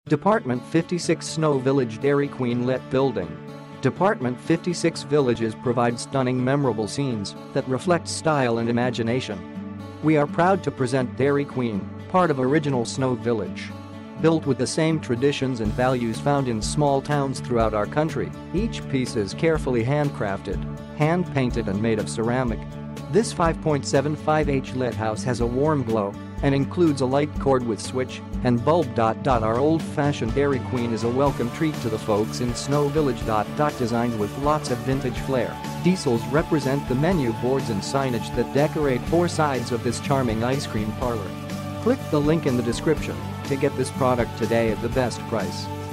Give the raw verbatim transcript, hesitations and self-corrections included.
Department fifty-six Snow Village Dairy Queen lit building. Department fifty-six villages provide stunning memorable scenes that reflect style and imagination. We are proud to present Dairy Queen, part of original Snow Village. Built with the same traditions and values found in small towns throughout our country, each piece is carefully handcrafted, hand-painted and made of ceramic. This five point seven five H lit house has a warm glow and includes a light cord with switch and bulb. Our old-fashioned Dairy Queen is a welcome treat to the folks in Snow Village. Designed with lots of vintage flair, diesels represent the menu boards and signage that decorate four sides of this charming ice cream parlor. Click the link in the description to get this product today at the best price.